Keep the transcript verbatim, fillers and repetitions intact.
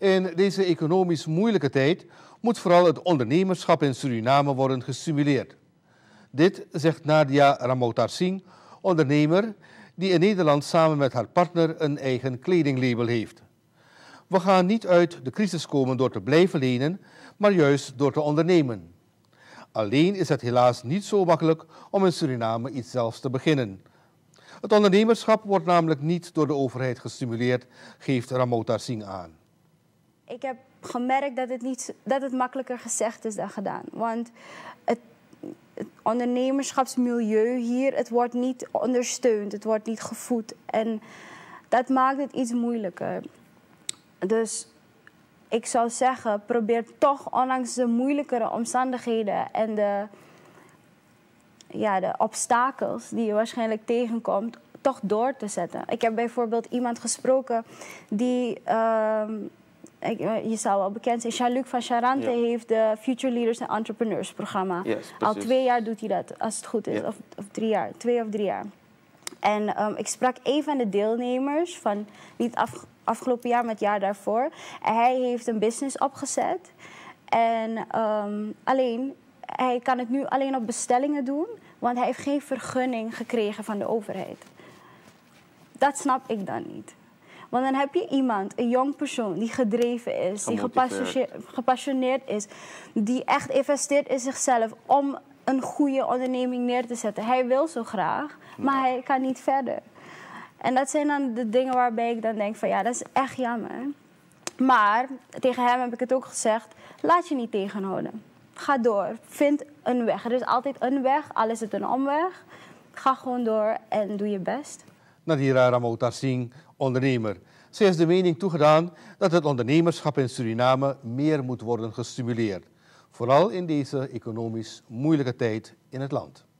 In deze economisch moeilijke tijd moet vooral het ondernemerschap in Suriname worden gestimuleerd. Dit zegt Nadia Ramotarsingh, ondernemer die in Nederland samen met haar partner een eigen kledinglabel heeft. We gaan niet uit de crisis komen door te blijven lenen, maar juist door te ondernemen. Alleen is het helaas niet zo makkelijk om in Suriname iets zelfs te beginnen. Het ondernemerschap wordt namelijk niet door de overheid gestimuleerd, geeft Ramotarsingh aan. Ik heb gemerkt dat het, niet, dat het makkelijker gezegd is dan gedaan. Want het, het ondernemerschapsmilieu hier, het wordt niet ondersteund, het wordt niet gevoed. En dat maakt het iets moeilijker. Dus ik zou zeggen, probeer toch, ondanks de moeilijkere omstandigheden en de, ja, de obstakels die je waarschijnlijk tegenkomt, toch door te zetten. Ik heb bijvoorbeeld iemand gesproken die, uh, ik, je zou wel bekend zijn, Jean-Luc van Charante ja. heeft de Future Leaders and Entrepreneurs programma. Yes, Al twee jaar doet hij dat, als het goed is, ja. of, of drie jaar, twee of drie jaar. En um, ik sprak een van de deelnemers van niet af, afgelopen jaar, maar het jaar daarvoor. En hij heeft een business opgezet. En um, alleen, hij kan het nu alleen op bestellingen doen, want hij heeft geen vergunning gekregen van de overheid. Dat snap ik dan niet. Want dan heb je iemand, een jong persoon, die gedreven is, die gepassioneerd is, die echt investeert in zichzelf om een goede onderneming neer te zetten. Hij wil zo graag, maar hij kan niet verder. En dat zijn dan de dingen waarbij ik dan denk van ja, dat is echt jammer. Maar tegen hem heb ik het ook gezegd, laat je niet tegenhouden. Ga door, vind een weg. Er is altijd een weg, al is het een omweg. Ga gewoon door en doe je best. Nadia Ramotarsingh, ondernemer. Zij is de mening toegedaan dat het ondernemerschap in Suriname meer moet worden gestimuleerd. Vooral in deze economisch moeilijke tijd in het land.